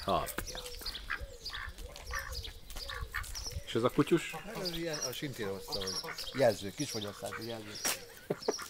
Apja. És ez a kutyus? Ez ilyen, a Sintér hozta, hogy jelző, kisfogyasztású jelző.